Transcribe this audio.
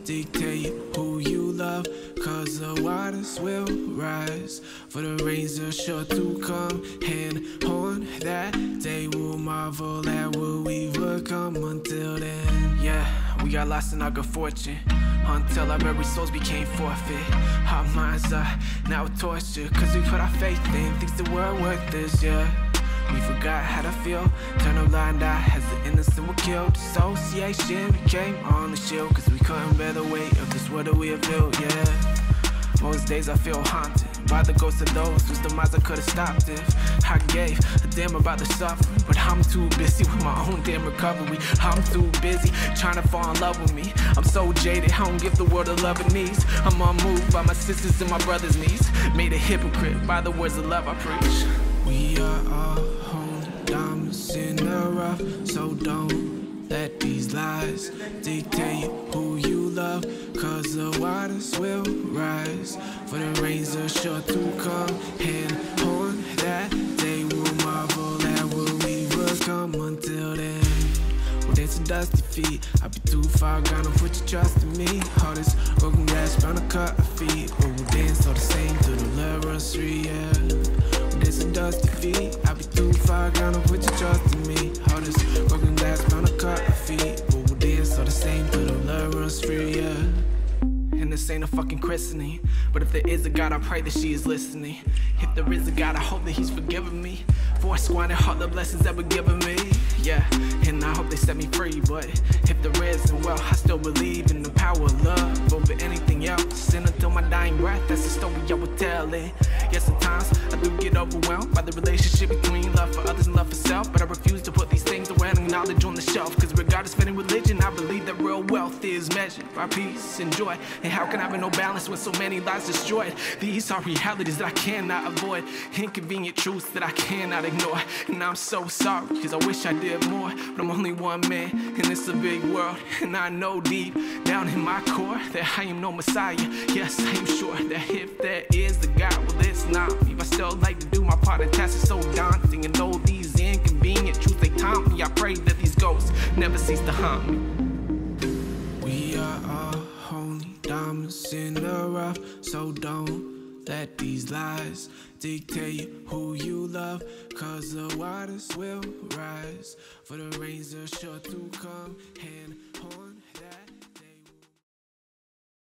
dictate who you love, cause the waters will rise, for the rains are sure to come, and on that day we'll marvel at what we've become. Until then, yeah, we got lost in our good fortune, until our very souls became forfeit. Our minds are now tortured, cause we put our faith in things that were worth this, yeah. We forgot how to feel, turn a blind eye as the innocent were killed. Dissociation became on the shield, cause we couldn't bear the weight of this world that we have built, yeah. Most days I feel haunted by the ghosts of those whose demise I could've stopped if I gave a damn about the suffering. But I'm too busy with my own damn recovery. I'm too busy trying to fall in love with me. I'm so jaded, I don't give the world the love it needs. I'm unmoved by my sisters and my brothers' needs, made a hypocrite by the words of love I preach. We are all holy diamonds in the rough, so don't let these lies dictate who you love, cause the waters will rise, for the rains are sure to come, and on that day we'll marvel at what we've become. Until then, well, there's a dusty feet, I'll be too far gone to put your trust in me. All this broken glass bound to cut our feet, but we'll dance all the same to the love street, yeah. There's a dusty feet, I'll be too far gone to put your trust in me. All this broken glass bound to cut our feet, but we'll dance all the same till the love runs free, yeah. And this ain't a fucking christening, but if there is a God, I pray that she is listening. If there is a God, I hope that he's forgiven me for I squandered all the blessings that were given me, yeah. And I hope they set me free, but if there is, then well, I still believe in the power of love over anything else. And until my dying breath, that's the story I would tell it. Yes, at times I do get overwhelmed by the relationship between love for others and love for self, but I refuse to put these things away and knowledge on the shelf, cause regardless of any religion, I believe that real wealth is measured by peace and joy. And how can I have no balance when so many lives destroyed? These are realities that I cannot avoid, inconvenient truths that I cannot ignore. And I'm so sorry, cause I wish I did more, but I'm only one man, and it's a big world. And I know deep down in my core that I am no messiah. Yes, I am sure that if there is a God, well, it's not me. But I still like to do my part, and task is so daunting. And though these inconvenient truths, they taunt me, I pray that these ghosts never cease to haunt me. We are all holy diamonds in the rough, so don't let these lies dictate who you love, cause the waters will rise, for the rains are sure to come, and on